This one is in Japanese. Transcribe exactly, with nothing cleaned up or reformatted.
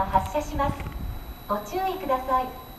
が発車します。ご注意ください。